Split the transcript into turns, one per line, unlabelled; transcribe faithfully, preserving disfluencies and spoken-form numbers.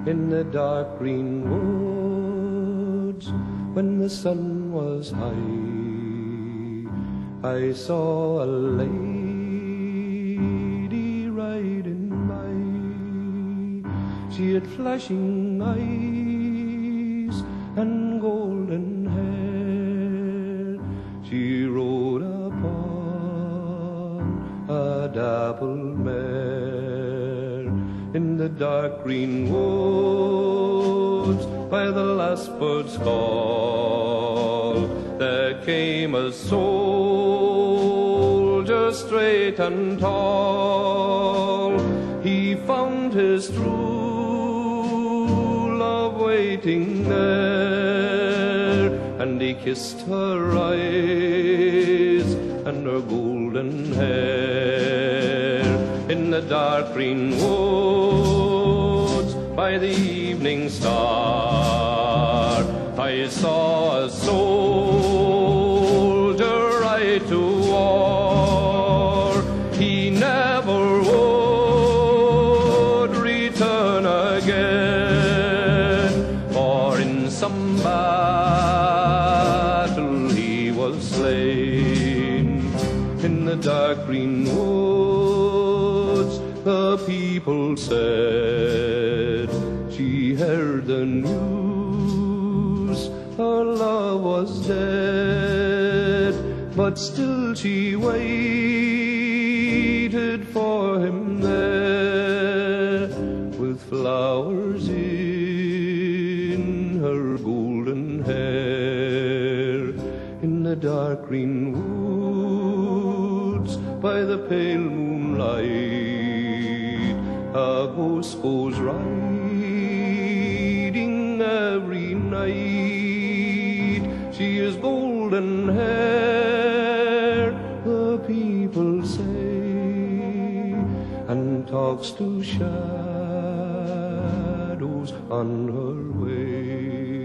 in the dark green woods. When the sun was high, I saw a lady riding by. She had flashing eyes and golden hair. She rode upon a dappled mare in the dark green woods. By the last bird's call, there came a soldier straight and tall. He found his true love waiting there, and he kissed her eyes and her golden hair in the dark green woods. By the evening star, I saw a soldier ride to war. He never would return again, for in some battle he was slain. In the dark green woods, the people said she heard the news, her love was dead, but still she waited for him there, with flowers in her golden hair. In the dark green woods, by the pale moonlight, a ghost goes riding every night. She is golden hair, the people say, and talks to shadows on her way.